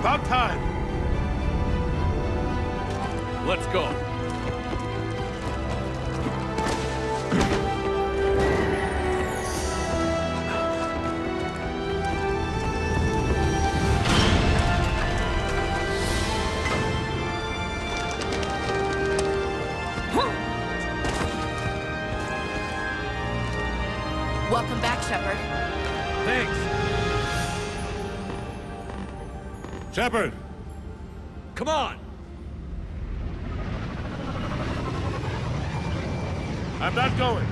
About time. Let's go. Welcome back, Shepard. Thanks. Shepard! Come on! I'm not going.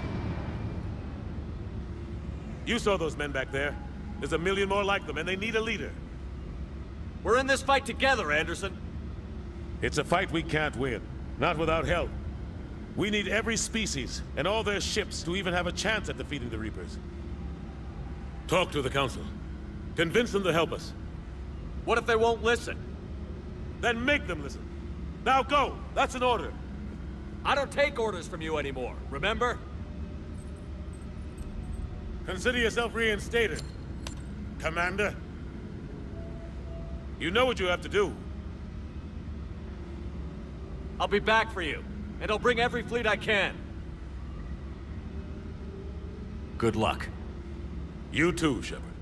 You saw those men back there. There's a million more like them, and they need a leader. We're in this fight together, Anderson. It's a fight we can't win. Not without help. We need every species, and all their ships, to even have a chance at defeating the Reapers. Talk to the Council. Convince them to help us. What if they won't listen? Then make them listen. Now go! That's an order. I don't take orders from you anymore, remember? Consider yourself reinstated, Commander. You know what you have to do. I'll be back for you, and I'll bring every fleet I can. Good luck. You too, Shepard.